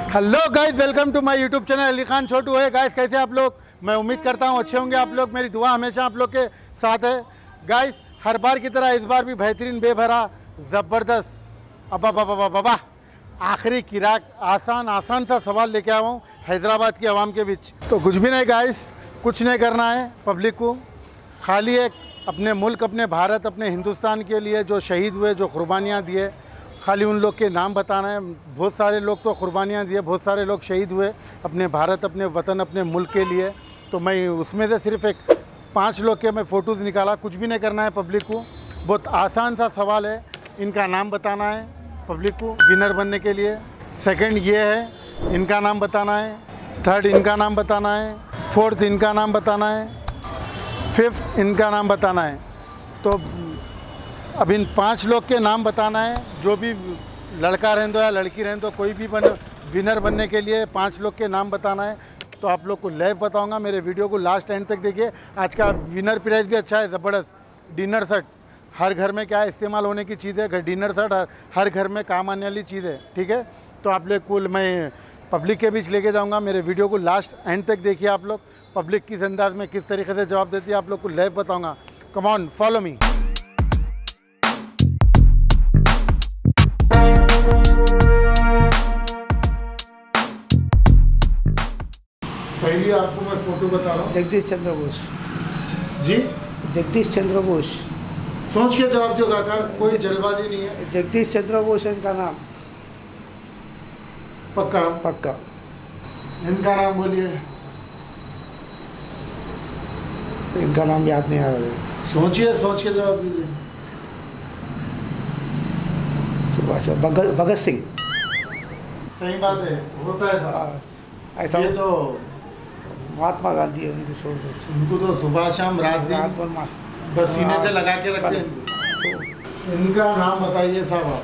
Hello guys, welcome to my YouTube channel Ali Khan Chhotu है। Guys कैसे आप लोग? मैं उम्मीद करता हूँ अच्छे होंगे आप लोग। मेरी दुआ हमेशा आप लोग के साथ है। गाइस हर बार की तरह इस बार भी बेहतरीन, बेभरा, ज़बरदस्त, अब्बा आखिरी किराक आसान सा सवाल लेके आया हूँ हैदराबाद की आवाम के बीच। तो कुछ भी नहीं गाइस, कुछ नहीं करना है पब्लिक को, खाली एक अपने मुल्क, अपने भारत, अपने हिंदुस्तान के लिए जो शहीद हुए, जो कुर्बानियाँ दिए, खाली उन लोग के नाम बताना है। बहुत सारे लोग तो कुर्बानियाँ दिए, बहुत सारे लोग शहीद हुए अपने भारत, अपने वतन, अपने मुल्क के लिए। तो मैं उसमें से सिर्फ एक 5 लोग के मैं फ़ोटोज़ निकाला। कुछ भी नहीं करना है पब्लिक को, बहुत आसान सा सवाल है। इनका नाम बताना है पब्लिक को विनर बनने के लिए। सेकंड ये है, इनका नाम बताना है। थर्ड इनका नाम बताना है। फोर्थ इनका नाम बताना है। फिफ्थ इनका नाम बताना है। तो अब इन 5 लोग के नाम बताना है। जो भी लड़का रहने दो या लड़की रहने दो, कोई भी विनर बनने के लिए 5 लोग के नाम बताना है। तो आप लोग को लाइव बताऊंगा, मेरे वीडियो को लास्ट एंड तक देखिए। आज का विनर प्राइज़ भी अच्छा है, ज़बरदस्त डिनर सेट। हर घर में क्या इस्तेमाल होने की चीज़ है, डिनर सेट हर घर में काम आने वाली चीज़ है, ठीक है। तो आप लोग को मैं पब्लिक के बीच लेके जाऊंगा। मेरे वीडियो को लास्ट एंड तक देखिए आप लोग। पब्लिक किस अंदाज में, किस तरीके से जवाब देती है, आप लोग को लाइव बताऊंगा। Come on, follow me. पहली आपको मैं फोटो बता रहा हूँ। जगदीश चंद्र बोस जी, जगदीश चंद्र बोस। सोच के जवाब दो काका, कोई जल्दबाजी नहीं है। जगदीश चंद्र बोस इनका नाम। पक्का? पक्का। इनका नाम बोलिए। इनका नाम याद नहीं आ रहा। सोचिए, सोच के जवाब दीजिए। सुभाष भगत सिंह। सही बात है, होता है साहब। ऐसा ये तो महात्मा गांधी है, उनको छोड़ दो। इनको तो सुबह शाम रात दिन बस सीने से लगा के रखते हैं इनको। इनका नाम बताइए साहब आप,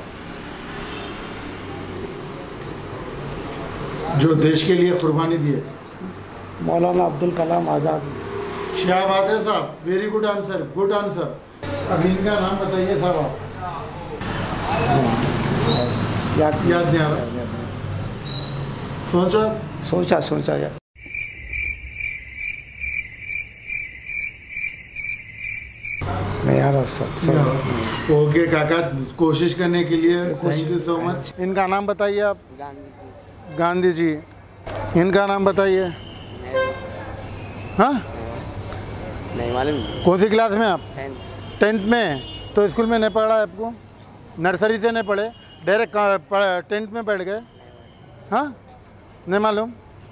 जो देश के लिए कुर्बानी दिए। मौलाना अब्दुल कलाम आज़ाद। क्या बात है साहब, very good answer, good answer. अब इनका नाम बताइए साहब आप। याद नहीं आ रहा? सोचा यार। नहीं आ रहा सर। ओके काका, कोशिश करने के लिए थैंक यू सो मच। इनका नाम बताइए आप। गांधी जी। इनका नाम बताइए। हाँ, नहीं मालूम। कौन सी क्लास में आप? 10th में। तो स्कूल में नहीं पढ़ा है आपको? नर्सरी से नहीं पढ़े, डायरेक्ट 10th में बैठ गए? हाँ, नहीं मालूम।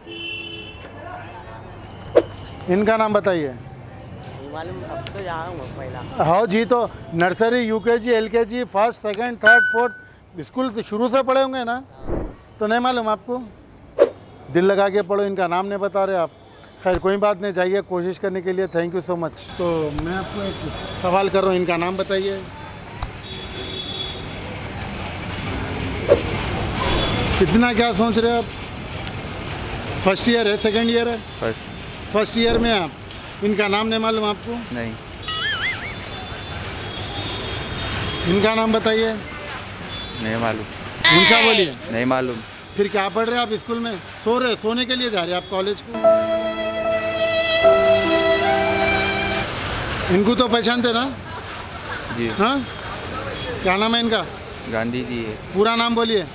इनका नाम बताइए। नहीं मालूम, अब तो जा रहा हूँ पहला। हाँ जी, तो nursery, UKG, LKG, first, second, third, fourth school से शुरू से पढ़े होंगे ना, तो नहीं मालूम आपको? दिल लगा के पढ़ो, इनका नाम नहीं बता रहे आप। खैर कोई बात नहीं, जाइए कोशिश करने के लिए, थैंक यू सो मच। तो मैं आपको एक सवाल कर रहा हूँ, इनका नाम बताइए। कितना क्या सोच रहे हैं आप? फर्स्ट ईयर है, सेकंड ईयर है? फर्स्ट ईयर में आप। इनका नाम नहीं मालूम आपको? नहीं। इनका नाम बताइए। नहीं मालूम। उनका बोलिए। नहीं मालूम। फिर क्या पढ़ रहे हैं आप स्कूल में? सोने के लिए जा रहे हैं आप कॉलेज को? इनको तो पहचानते ना जी? हाँ, क्या नाम है इनका? गांधी जी है। पूरा नाम बोलिए।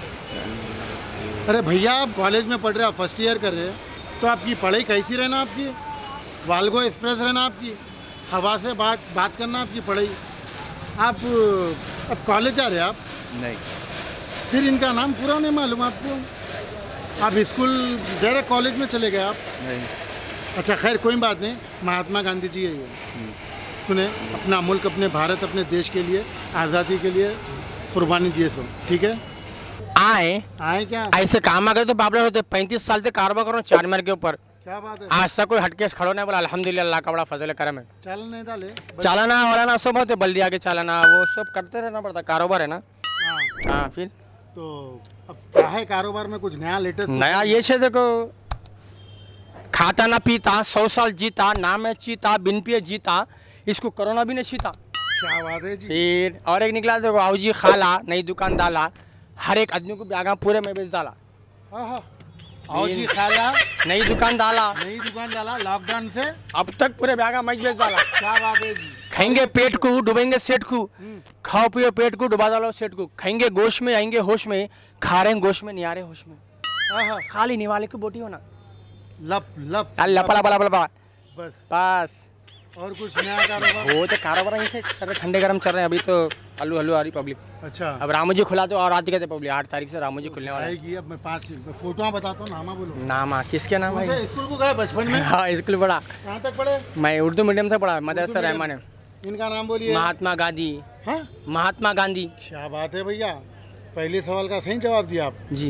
अरे भैया, आप कॉलेज में पढ़ रहे हैं, आप फर्स्ट ईयर कर रहे हैं, तो आपकी पढ़ाई कैसी रहना? आपकी वाल्गो एक्सप्रेस रहना, आपकी हवा से बात करना, आपकी पढ़ाई। आप अब कॉलेज जा रहे हैं आप? नहीं। फिर इनका नाम पूरा नहीं मालूम आपको? आप स्कूल डायरेक्ट कॉलेज में चले गए आप? नहीं। अच्छा खैर कोई बात नहीं, महात्मा गांधी जी है ये। सुने, अपना मुल्क, अपने भारत, अपने देश के लिए, आज़ादी के लिए कुर्बानी दिए सब, ठीक है। आए क्या ऐसे काम आ गए तो बाबला होते। 35 साल से कारोबार करो चारमीनार के ऊपर। क्या बात है? आज तक कोई हटके खड़ो नहीं बोला। अल्हम्दुलिल्लाह, अल्लाह का बड़ा फजल करम है। चालन नहीं डाले? चालाना वालाना सब होते, बल्दिया के चालाना वो सब करते रहना पड़ता, कारोबार है ना। हाँ फिर तो अब क्या है कारोबार में? कुछ नया लेटेस्ट नया ये है, देखो, खाता ना पीता, 100 साल जीता, नाम है चीता, बिन पिए जीता, इसको कोरोना भी नहीं छीता। क्या बात है जी। फिर और एक निकला, देखो, आओ जी खाला, नई दुकान डाला, हर एक आदमी को ब्यागा पूरे में बेच डाला। आहा, आओ जी खाला, नई दुकान डाला, नई दुकान डाला लॉकडाउन से। अब तक पूरे बैगा मच बेच डाला। क्या बात है जी। खाएंगे पेट को, डुबेंगे सेठ को, खाओ पियो पेट को, डुबा डालो सेठ को। खाएंगे गोश्त में, आएंगे होश में, खा रहे हैं गोश्त में, नहीं आ रहे होश में। आहा, खाली निवाले की बोटी होना, लप लप लपा लपा लपा बस। बस। और कुछ नया कारोबार? वो तो कारोबार यहीं से चल रहे, ठंडे गरम चल रहे हैं अभी तो। हल्लू हल्लू आ रही पब्लिक। अच्छा, अब रामोजी खुला तो और आती कहते पब्लिक 8 तारीख से रामोजी खुलने वाला है। आएगी। अब मैं 5 फोटो बताता हूँ, नामा बोलो। नाम किसके नाम है? स्कूल को गए बचपन में? हाँ स्कूल पढ़ा, कहाँ तक पढ़े? मैं उर्दू मीडियम से पढ़ा, मदरसा मीडियम। रहमान है। इनका नाम बोलिए। महात्मा गांधी। हाँ, महात्मा गांधी क्या बात है भैया, पहले सवाल का सही जवाब दिया आप। जी।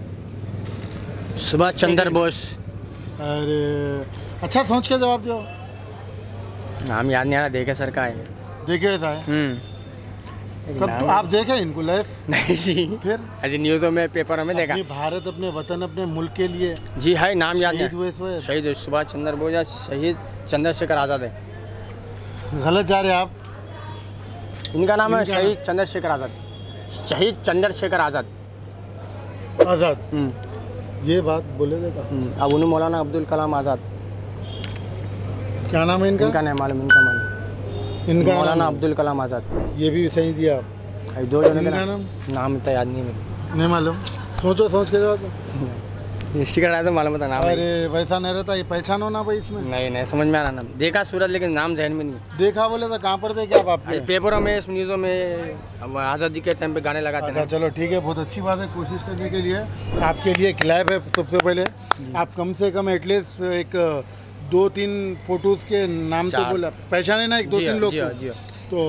सुभाष चंद्र बोस। अरे अच्छा, सोच के जवाब दो। नाम याद नहीं आ रहा, देखे सर का है। देखिए ऐसा है। कब तो आप देखे इनको लाइव? नहीं जी, फिर अजी न्यूज़ों में पेपरों में देखा। अपने भारत, अपने वतन, अपने मुल्क के लिए जी है, नाम याद शहीद नहीं। हुए हुए। शहीद सुभाष चंद्र बोस या शहीद चंद्रशेखर आज़ाद है। गलत जा रहे हैं आप। इनका नाम है इनका शहीद चंद्रशेखर आज़ाद। शहीद चंद्रशेखर आज़ाद। आज़ाद, ये बात बोले देगा। अब उन्हें मौलाना अब्दुल कलाम आज़ाद। क्या नाम है इनका? इनका नहीं मालूम, इनका मालूम। इनका मौलाना नाम? अब्दुल कलाम आज़ाद। ये भी सही दिया आप। अभी 2 जने इनका का नाम? नाम इतना याद नहीं है। नहीं मालूम, सोचो, सोच के जवाब दो। हिस्ट्री का तो मालूम था नाम। अरे वैसा नहीं रहता, ये पहचानो ना भाई इसमें। नहीं समझ में आ रहा नाम। देखा सूरज लेकिन नाम जहन में नहीं। देखा बोले तो कहाँ पर देखे आप? आपके पेपरों में, इस न्यूज़ों में, अब आज़ादी के टाइम पे गाने लगाते अच्छा हैं। चलो ठीक है, बहुत अच्छी बात है। कोशिश करने के लिए आपके लिए क्लैप है। सबसे पहले आप कम से कम एटलीस्ट एक 2-3 फोटोज़ के नाम तो 4 बोला, पहचाने ना, 1-2-3 लोग को। जी तो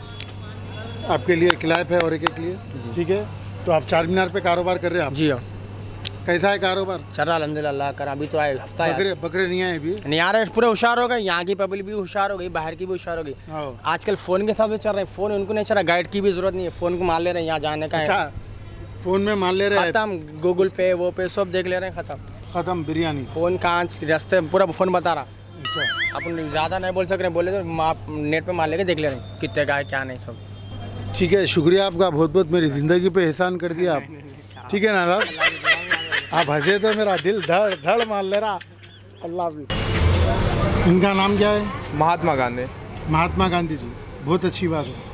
आपके लिए क्लैप है और एक के लिए, ठीक है। तो आप चार मीनार पे कारोबार कर रहे हैं आप? जी हाँ, कैसा है कारोबार? चल रहा अल्हम्दुलिल्लाह कर। अभी तो आए हफ्ता है। बकरे नहीं आए अभी? नहीं आ रहे, पूरे होशियार हो गए। यहाँ की पब्लिक भी होशियार हो गई, बाहर की भी होशियार हो गई। हाँ। आजकल फ़ोन के साथ भी चल रहे हैं। फ़ोन उनको नहीं चल रहा, गाइड की भी ज़रूरत नहीं है। फ़ोन को मान ले रहे हैं, यहाँ जाने का है। अच्छा, फ़ोन में मान ले रहे हैं? खत्म, गूगल पे वो पे सब देख ले रहे हैं, ख़त्म बिरयानी। फ़ोन कहाँ रास्ते पूरा फ़ोन बता रहा। अच्छा, अपन ज़्यादा नहीं बोल सक रहे, बोले तो आप नेट पे मान लेके देख ले रहे हैं कितने का है क्या नहीं सब। ठीक है, शुक्रिया आपका बहुत बहुत, मेरी ज़िंदगी पे एहसान कर दिया आप। ठीक है ना साहब, आप हंसे तो मेरा दिल धड़ धड़ मान ले रहा। अल्लाह हाफ़िज़। इनका नाम क्या है? महात्मा गांधी। महात्मा गांधी जी, बहुत अच्छी बात है।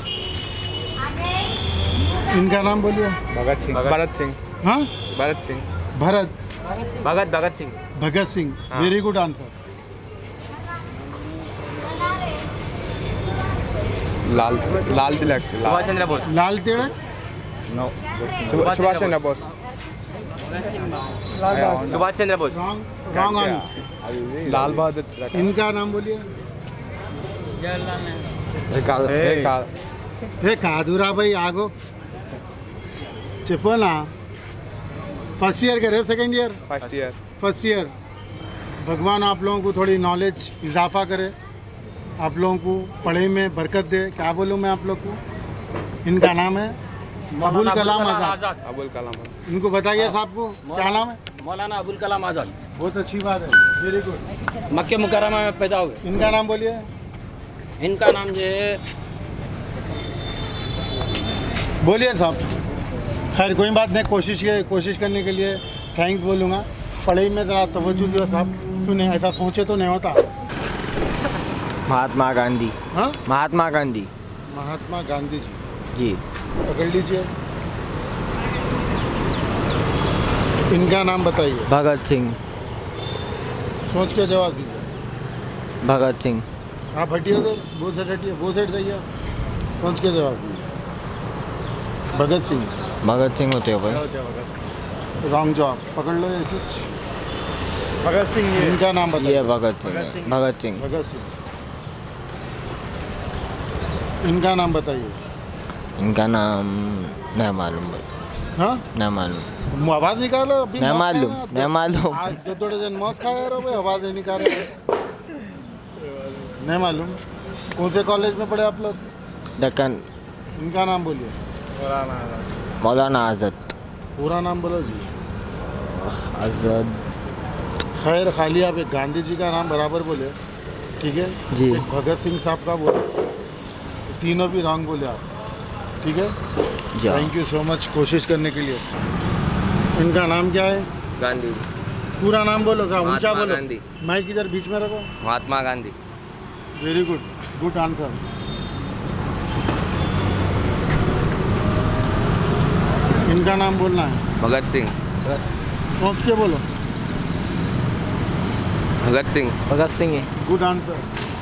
इनका नाम बोलिए। भगत सिंह। भगत सिंह। हाँ, Bhagat Singh. Bharat Bhagat Singh. Bhagat Singh, very good answer. Lal Tilak. Subhash Chandra Bose. Lal Tilak? Subhash Chandra Bose. Subhash Chandra Bose. Wrong answer. Lal Bahadur Shastri. इनका नाम बोलिए। हे कादूरा भाई आगो చెప్పనా? फर्स्ट ईयर के रहे, second year? First year. First year. भगवान आप लोगों को थोड़ी नॉलेज इजाफा करे, आप लोगों को पढ़ाई में बरकत दे। क्या बोलूँ मैं आप लोग को? इनका नाम है अबुल कलाम आज़ाद। अबुल कलाम। इनको बताइए साहब को क्या नाम है? मौलाना अबुल कलाम आज़ाद। बहुत अच्छी बात है, वेरी गुड। मक्के मुकर्रमा में पैदा हुए। इनका नाम बोलिए। इनका नाम जो है, बोलिए साहब। खैर कोई बात नहीं, कोशिश करने के लिए थैंक्स बोलूँगा। पढ़ाई में ज़रा तवज्जो दियो साहब। सुने, ऐसा सोचे तो नहीं होता। महात्मा गांधी। हाँ, महात्मा गांधी महात्मा गांधी जी, जी। पकड़ लीजिए। इनका नाम बताइए। भगत सिंह। सोच के जवाब दीजिए। भगत सिंह। आप हटिए तो, वो सेट हटिए, वो सेट जाइए, सोच के जवाब दीजिए। भगत सिंह। भगत सिंह होते हो भाई? रॉन्ग जवाब, पकड़ लो ऐसे। भगत सिंह। इनका नाम बताइए। ये भगत सिंह। भगत सिंह। भगत सिंह। इनका नाम बताइए। इनका नाम नहीं मालूम भाई। हाँ, नहीं मालूम। आवाज़ निकालो अभी। नहीं मालूम, नहीं मालूम। आज दो थोड़े दिन मौत खाया रहो भाई, आवाज़ नहीं निकाल रहे। नहीं मालूम। कौन से कॉलेज में पढ़े आप लोग? दक्कन। इनका नाम बोलिए। मौलाना आज़ाद। पूरा नाम बोलो जी। आज़ाद। खैर खाली आप एक गांधी जी का नाम बराबर बोले, ठीक है जी। एक भगत सिंह साहब का बोले, तीनों भी रॉन्ग बोले आप, ठीक है। जी। थैंक यू सो मच कोशिश करने के लिए। इनका नाम क्या है? गांधी। पूरा नाम बोलो, जरा ऊंचा महात्मा बोलो। गांधी। माइक इधर बीच में रखो। Mahatma Gandhi. Very good, good answer. इनका नाम बोलना है। भगत सिंह। सोच के बोलो। भगत सिंह। भगत सिंह है। Good answer.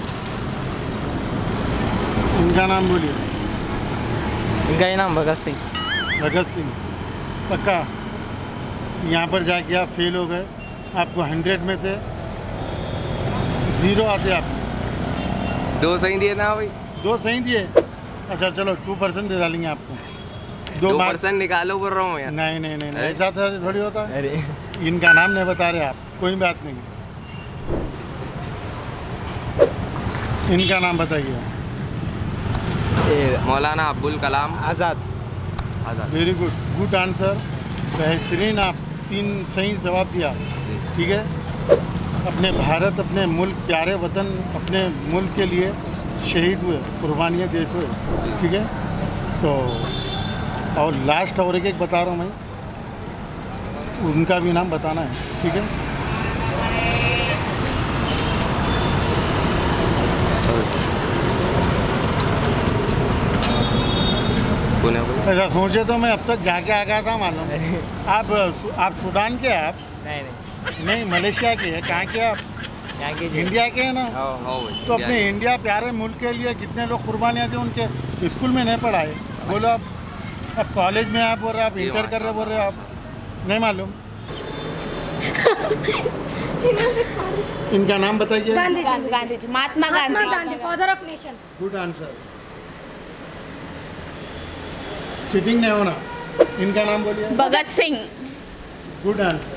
इनका नाम बोलिए। इनका ही नाम भगत सिंह। भगत सिंह पक्का? यहाँ पर जाके आप फेल हो गए, आपको 100 में से 0 आते आप। 2 सही दिए ना भाई। 2 सही दिए? अच्छा चलो 2% दे डालेंगे आपको। 2% निकालो बोल रहा हूँ यार। नहीं नहीं नहीं, ऐसा थोड़ी होता है। अरे इनका नाम नहीं बता रहे आप, कोई बात नहीं। इनका नाम बताइए। Maulana Abdul Kalam Azad. Azad. Very good, good answer. बेहतरीन, आप 3 सही जवाब दिया। ठीक है, अपने भारत, अपने मुल्क, प्यारे वतन, अपने मुल्क के लिए शहीद हुए, कुर्बानियाँ देश हुए। ठीक है, तो और लास्ट और एक बता रहा हूँ मैं, उनका भी नाम बताना है। ठीक है, ऐसा सोचे तो मैं अब तक जाके आ गया था मालूम। आप सूडान के हैं? आप नहीं, मलेशिया के हैं। कहाँ के आप? यहाँ के इंडिया के हैं ना? तो अपने इंडिया इंडिया प्यारे मुल्क के लिए कितने लोग कुर्बानियाँ दी, उनके स्कूल में नहीं पढ़ाए। बोलो आप कॉलेज में आप बोल रहे, आप इंटर कर रहे बोल रहे, आप नहीं मालूम? इनका नाम बताइए। Gandhi ji, Mahatma Gandhi, father of nation. Good answer. Cheating नहीं होना। इनका नाम बोलिए। भगत सिंह। Good answer.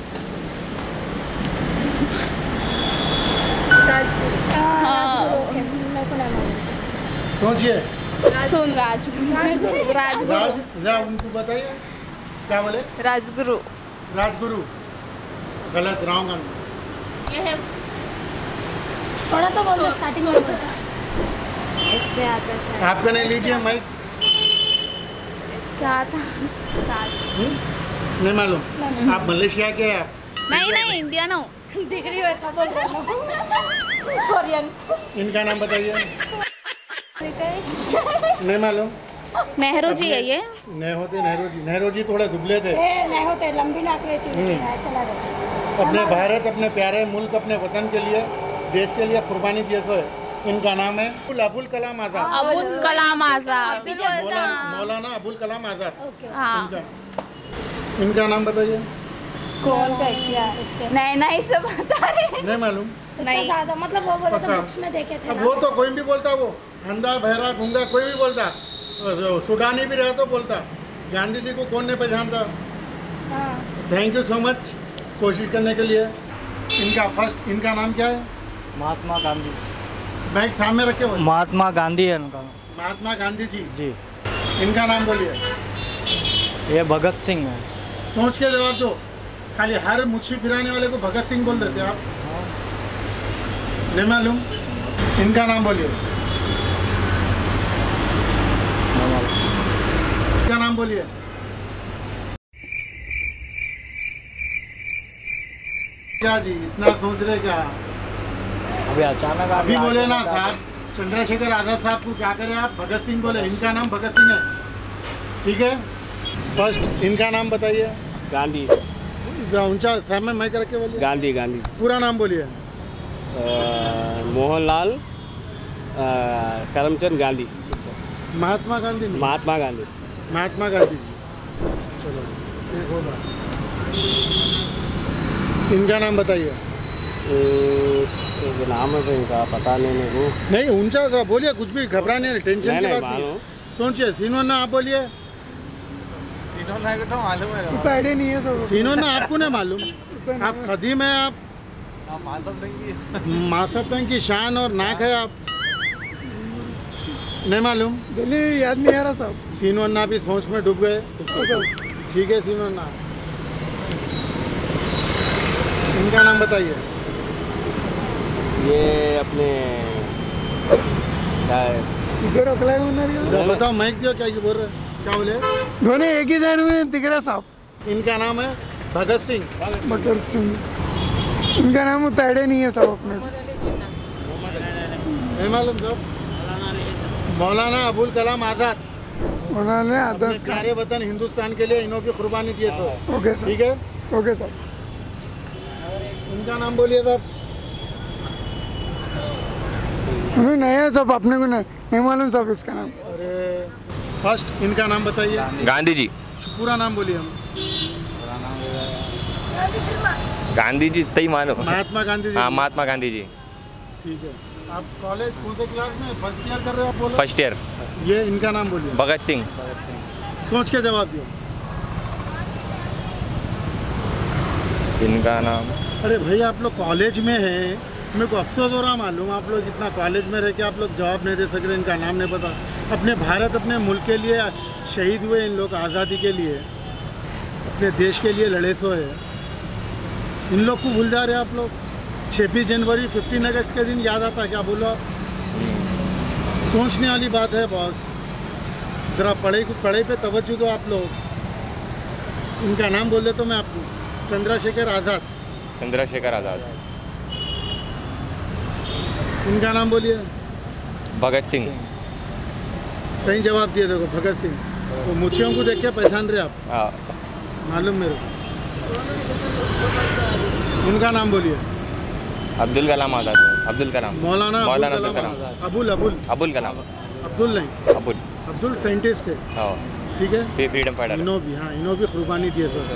सोचिए। सुन राजगुरु। उनको बताइए क्या बोले। राजगुरु। राजगुरु गलत, रॉन्ग आंसर। थोड़ा तो बोलो, स्टार्टिंग में इससे आता है। आपका नहीं लीजिए माइक। साथ नहीं मालूम? आप मलेशिया के हैं? आप नहीं इंडियन हूँ। डिग्री वैसा बोल रहा हूँ। कोरियन। इनका नाम बताइए। नहीं मालूम? नेहरू जी है ये। नहीं होते नेहरू जी। नेहरू जी थोड़े दुबले थे। नहीं होते, लंबी नाक रहती है, ऐसा लग रहा है। अपने भारत, अपने प्यारे मुल्क, अपने वतन के लिए, देश के लिए कुर्बानी दिए हुए। इनका नाम है अबुल कलाम आज़ाद। अबुल कलाम आज़ाद। मौलाना अबुल कलाम आज़ाद। हाँ। इनका नाम बताइए। कौन नहीं सब बता रहे। नहीं मालूम? नहीं ज़्यादा, मतलब वो बोले तो बुक्स में देखे थे। अब वो तो कोई भी बोलता, वो अंधा बहरा गूंगा कोई भी बोलता, सुडानी भी रहा तो बोलता। गांधी जी को कौन नहीं पहचानता? थैंक यू सो मच कोशिश करने के लिए। इनका नाम क्या है? महात्मा गांधी। बैग सामने रखे हुए। महात्मा गांधी है उनका। महात्मा गांधी जी। जी। इनका नाम बोलिए। ये भगत सिंह है। सोच के जवाब दो, खाली हर मुच्छी फिराने वाले को भगत सिंह बोल देते आप। नहीं मालूम? इनका नाम बोलिए। क्या नाम बोलिए? क्या जी इतना सोच रहे क्या? अभी अचानक अभी बोले ना साहब, चंद्रशेखर आजाद साहब को क्या करें आप? भगत सिंह बोले। इनका नाम भगत सिंह है। ठीक है, फर्स्ट इनका नाम बताइए। गांधी। ऊंचा सामने माइक रख के बोलिए। गांधी। गांधी। पूरा नाम बोलिए। मोहनलाल करमचंद गांधी। महात्मा गांधी नहीं। महात्मा गांधी। महात्मा गांधी जी। चलो एक होगा। इनका नाम बताइए। नाम है तो इनका पता नहीं मेरे को। नहीं ऊंचा जरा बोलिए, कुछ भी घबराने नहीं, टेंशन की बात नहीं। सोचिए। सिनोना आप बोलिए। सिनोना को तो मालूम है। तो आइडिया नहीं है सब। सिनोना आपको नहीं मालूम? आप खदीम है, आप मासब टंग की शान और नाक है आप। नहीं मालूम? दिल्ली याद नहीं आ रहा सब। सिनोना भी सोच में डूब गए। ठीक है सिनोना। इनका नाम बताइए। ये अपने क्या है? इधर अगला बताओ माइक दियो, क्या बोल रहे? क्या बोले? दोनों एक ही जहन में दिख रहा साहब। इनका नाम है भगत सिंह। भगत सिंह, इनका नाम उतारे नहीं है सब अपने को। नहीं मालूम सब। मौलाना अबुल कलाम आज़ाद, उन्होंने अपने आदर्श का। प्यारे वतन हिंदुस्तान के लिए इन्हों की कुर्बानी दिए तो। ओके सर, ठीक है, ओके सर। इनका नाम बोलिए साहब। उन्हें नया है सब, अपने को नहीं मालूम सब इसका नाम। अरे फर्स्ट इनका नाम बताइए, गांधी जी। पूरा नाम बोलिए हम। गांधी जी इतना ही मालूम। महात्मा गांधी जी। हाँ, महात्मा गांधी जी। ठीक है। आप कॉलेज कौन से क्लास में, फर्स्ट ईयर कर रहे हो आप? बोलो। First year. ये इनका नाम बोलिए। भगत सिंह। सोच के जवाब दियो। इनका नाम, अरे भाई आप लोग कॉलेज में हैं, मेरे को अफसोस हो रहा मालूम, आप लोग इतना कॉलेज में रह के आप लोग जवाब नहीं दे सक रहे, इनका नाम नहीं पता। अपने भारत, अपने मुल्क के लिए शहीद हुए इन लोग, आज़ादी के लिए, अपने देश के लिए लड़े सो है। इन लोग को भूल जा रहे आप लोग। 26 जनवरी 15 अगस्त के दिन याद आता, क्या बोलो आप? सोचने वाली बात है बॉस। ज़रा पढ़ाई पे तवज्जो दो आप लोग। इनका नाम बोल देता हूँ मैं आपको, चंद्रशेखर आज़ाद। चंद्रशेखर आज़ाद। इनका नाम बोलिए। भगत सिंह। सही जवाब दिए, देखो भगत सिंह। वो मुछियों को देख के पहचान रहे आप, हाँ। मालूम मेरे को। इनका नाम बोलिए। अब्दुल कलाम आज़ाद। अब्दुल कलाम। मौलाना अब्दुल कलाम। अबुल अबुल अबुल कलाम। अब्दुल नहीं, अबुल। अब्दुल साइंटिस्ट थे। हाँ, ठीक है, फिर फ्रीडम फाइटर। इन्हों भी, हाँ इन्हों भी कुर्बानी दिए थे।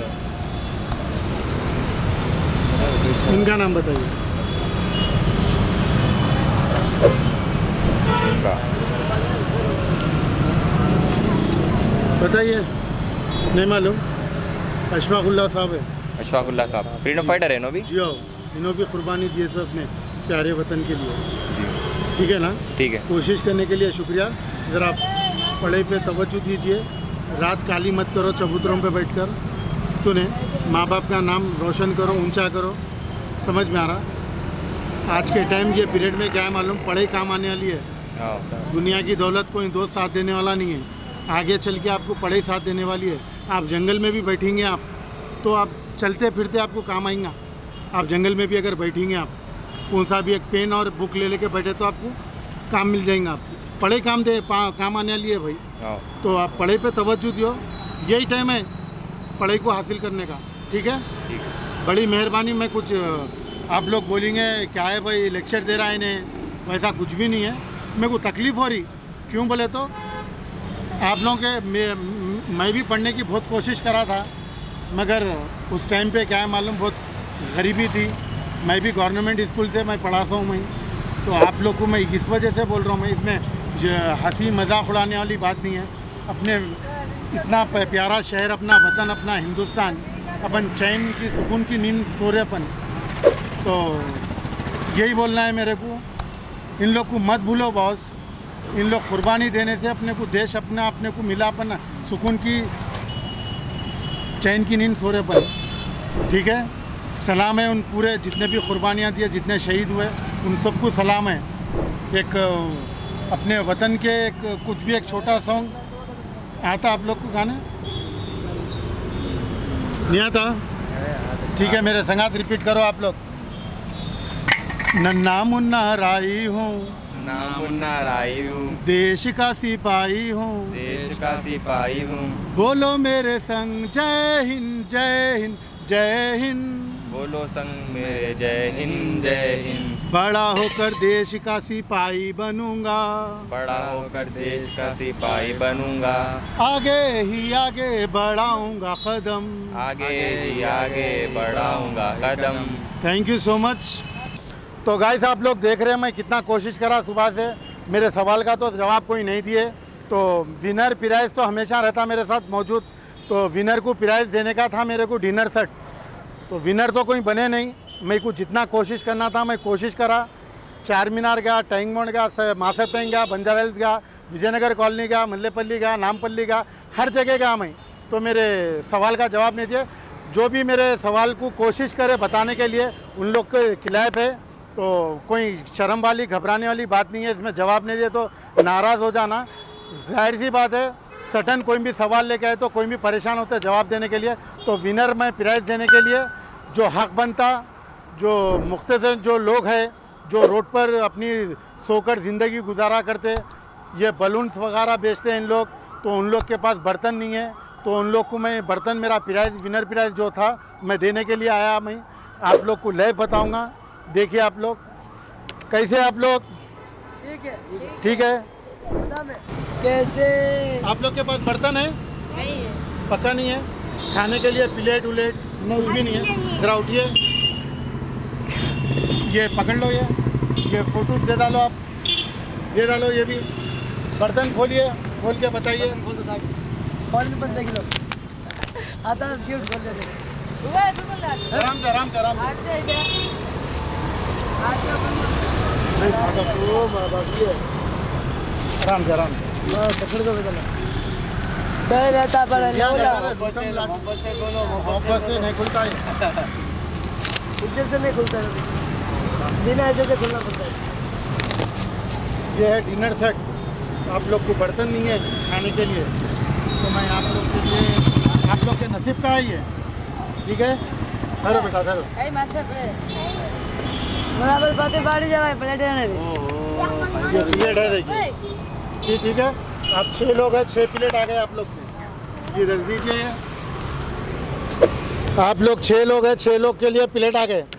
इनका नाम बताइए। बताइए, नहीं मालूम। अशफाकुल्ला साहब है। अशफाकुल्ला साहब फ्रीडम फाइटर है नो भी। जी हाँ, इन्हों भी कुर्बानी दिए थे अपने प्यारे वतन के लिए। जी, ठीक है ना। ठीक है। कोशिश करने के लिए शुक्रिया। ज़रा पढ़ाई पे तवज्जो दीजिए, रात काली मत करो चबूतरों पे बैठकर। सुने, माँ बाप का नाम रोशन करो, ऊंचा करो। समझ में आ रहा? आज के टाइम ये पीरियड में क्या है मालूम, पढ़ाई काम आने वाली है। हाँ, दुनिया की दौलत कोई दोस्त साथ देने वाला नहीं है। आगे चल के आपको पढ़ाई साथ देने वाली है। आप जंगल में भी बैठेंगे आप, तो आप चलते फिरते आपको काम आएगा। आप जंगल में भी अगर बैठेंगे आप, कौन सा भी एक पेन और बुक ले लेके बैठे तो आपको काम मिल जाएगा। आपको पढ़ाई काम आने वाली है भाई। हाँ। तो आप पढ़ाई पे तवज्जो दियो, यही टाइम है पढ़ाई को हासिल करने का। ठीक है, ठीक है। बड़ी मेहरबानी। मैं कुछ आप लोग बोलेंगे क्या है भाई लेक्चर दे रहा है इन्हें, वैसा कुछ भी नहीं है। मेरे को तकलीफ़ हो रही, क्यों बोले तो आप लोगों के मैं भी पढ़ने की बहुत कोशिश करा था, मगर उस टाइम पे क्या है मालूम, बहुत गरीबी थी। मैं भी गवर्नमेंट स्कूल से मैं पढ़ाता हूँ मैं, तो आप लोग को मैं इस वजह से बोल रहा हूँ। मैं इसमें हंसी मजाक उड़ाने वाली बात नहीं है। अपने इतना प्यारा शहर, अपना वतन, अपना हिंदुस्तान, अपन चैन की सुकून की नींद सो रहे अपन। तो यही बोलना है मेरे को, इन लोग को मत भूलो बॉस। इन लोग कुर्बानी देने से अपने को देश अपने को मिला, अपन सुकून की चैन की नींद सो रहे अपन। ठीक है, सलाम है उन पूरे जितने भी कुर्बानियाँ दिए, जितने शहीद हुए, उन सबको सलाम है। एक अपने वतन के एक कुछ भी एक छोटा सॉन्ग आता आप लोग को गाने नहीं आता? ठीक है, मेरे संगात रिपीट करो आप लोग। नन्ना मुन्ना राई हूँ, मुन्ना राई हूँ, देश का सिपाही हूँ, देश का सिपाही हूँ। बोलो मेरे संग जय हिंद जय हिंद जय हिंद। बोलो संग मेरे जय हिंद जय हिंद। बड़ा होकर देश का सिपाही बनूंगा, बड़ा होकर देश का सिपाही बनूंगा। आगे ही आगे बढ़ाऊंगा कदम, आगे ही आगे बढ़ाऊंगा कदम। Thank you so much. तो गाइस आप लोग देख रहे हैं मैं कितना कोशिश करा सुबह से। मेरे सवाल का तो जवाब कोई नहीं दिए। तो विनर प्राइज़ तो हमेशा रहता मेरे साथ मौजूद। तो विनर को प्राइज़ देने का था मेरे को डिनर सेट। तो विनर तो कोई बने नहीं। मैं को जितना कोशिश करना था मैं कोशिश करा। चार मीनार गया, टैंक बॉन्ड गया, मासर टैंक गया, बंजारा हिल्स गया, विजयनगर कॉलोनी गया, मल्लेपल्ली गया, नामपल्ली गया, हर जगह गया मैं। तो मेरे सवाल का जवाब नहीं दिए। जो भी मेरे सवाल को कोशिश करे बताने के लिए उन लोग के खिलाफ है। तो कोई शर्म वाली घबराने वाली बात नहीं है। इसमें जवाब नहीं दिए तो नाराज़ हो जाना, जाहिर सी बात है। सटन कोई भी सवाल लेके आए तो कोई भी परेशान होता है जवाब देने के लिए, तो विनर में प्राइज़ देने के लिए जो हक बनता, जो मुख्तसर जो लोग हैं जो रोड पर अपनी सोकर ज़िंदगी गुजारा करते, ये बलून्स वगैरह बेचते हैं इन लोग, तो उन लोग के पास बर्तन नहीं है, तो उन लोग को मैं बर्तन मेरा प्राइज़ विनर प्राइज़ जो था मैं देने के लिए आया। मैं आप लोग को लाइव बताऊंगा, देखिए आप लोग कैसे आप लोग ठीक है। कैसे आप लोग के पास बर्तन है? नहीं है, पक्का नहीं है? खाने के लिए प्लेट उलेट कुछ भी नहीं है? ज़रा उठिए, ये पकड़ लो, ये फोटो दे डालो, आप दे डालो, ये भी बर्तन खोलिए, खोल के बताइए। आता है गिफ्ट बोल देते आराम से आराम से आराम से। आराम से आराम से। सही रहता पर मोहब्बत से नहीं खुलता है। इज्जत से नहीं खुलता है, बिना इज्जत से खुलना पड़ता है। ये है डिनर सेट, आप लोग को बर्तन नहीं है खाने के लिए, तो मैं आप लोग के लिए, आप लोग के नसीब का है ये, ठीक है। धरो बेटा धरो। बराबर बातें बाड़ी जाए प्लेट रहने दे। ये प्लेट है देखिए, ठीक है। आप 6 लोग हैं, 6 प्लेट आ गए आप लोग को, इधर दीजिए। आप लोग 6 लोग हैं, 6 लोग के लिए प्लेट आ गए।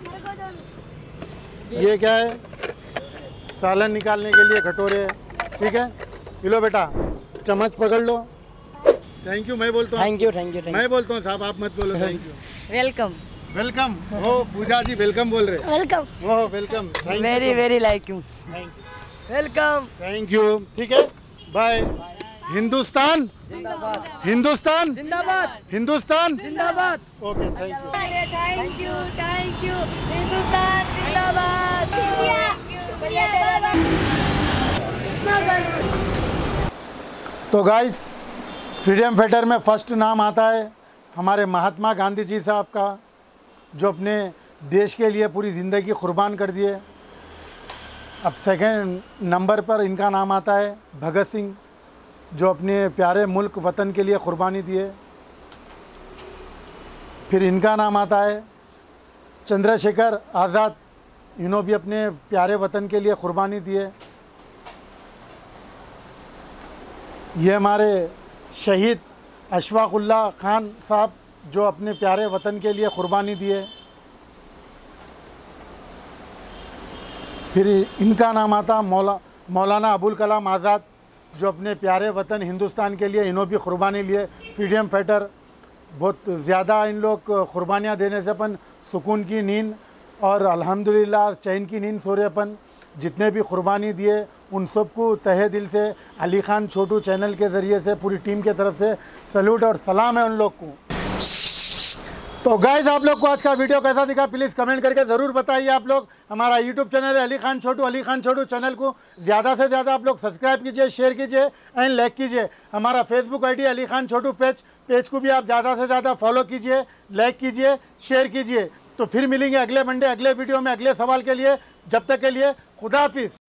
ये क्या है? सालन निकालने के लिए कटोरे, ठीक है। लो बेटा, चम्मच पकड़ लो। थैंक यू मैं बोलता हूँ। Thank you thank you thank मैं बोलता हूँ साहब, आप मत बोलो थैंक यू। Welcome welcome. ओ पूजा जी वेलकम बोल रहे। Welcome. Oh welcome, very very like you. Welcome. Thank you, ठीक है। बाय। हिंदुस्तान जिंदाबाद, हिंदुस्तान जिंदाबाद, हिंदुस्तान। जिंदाबाद। Okay thank you. Thank you Hindustan जिंदाबाद। तो गाइस, फ्रीडम फाइटर में फर्स्ट नाम आता है हमारे महात्मा गांधी जी साहब का, जो अपने देश के लिए पूरी ज़िंदगी कुर्बान कर दिए। अब सेकंड नंबर पर इनका नाम आता है भगत सिंह, जो अपने प्यारे मुल्क वतन के लिए कुर्बानी दिए। फिर इनका नाम आता है चंद्रशेखर आज़ाद, इन्होंने भी अपने प्यारे वतन के लिए कुर्बानी दिए। ये हमारे शहीद अशफाकुल्ला खान साहब, जो अपने प्यारे वतन के लिए कुर्बानी दिए। फिर इनका नाम आता मौलाना अबुल कलाम आज़ाद, जो अपने प्यारे वतन हिंदुस्तान के लिए इन्होंने भी कुर्बानी लिए। फ्रीडम फाइटर, बहुत ज़्यादा इन लोग कुर्बानियाँ देने से अपन सुकून की नींद और अल्हम्दुलिल्लाह चैन की नींद सो रहे अपन। जितने भी कुर्बानी दिए उन सबको तहे दिल से अली खान छोटू चैनल के ज़रिए से पूरी टीम के तरफ से सैल्यूट और सलाम है उन लोग को। तो गाइस, आप लोग को आज का वीडियो कैसा दिखा प्लीज़ कमेंट करके ज़रूर बताइए। आप लोग हमारा यूट्यूब चैनल है अली खान छोटू चैनल को ज़्यादा से ज़्यादा आप लोग सब्सक्राइब कीजिए, शेयर कीजिए एंड लाइक कीजिए। हमारा Facebook ID Ali Khan Chhotu page को भी आप ज़्यादा से ज़्यादा फॉलो कीजिए, लाइक कीजिए, शेयर कीजिए। तो फिर मिलेंगे अगले मंडे अगले वीडियो में अगले सवाल के लिए। जब तक के लिए खुदा हाफिज़।